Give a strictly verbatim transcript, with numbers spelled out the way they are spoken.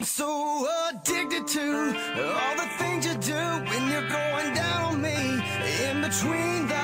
so addicted to all the things you do when you're going down on me. In between the